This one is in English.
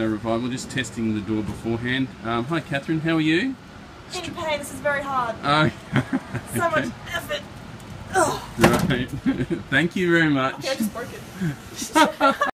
no revival. Just testing the door beforehand. Hi, Catherine. How are you? In pain. This is very hard. Oh, So much effort. right. Thank you very much. Okay, I just broke it.